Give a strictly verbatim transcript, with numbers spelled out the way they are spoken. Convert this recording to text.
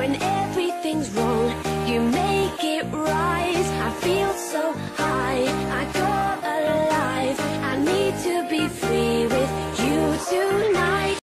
When everything's wrong, you make it right. I feel so high.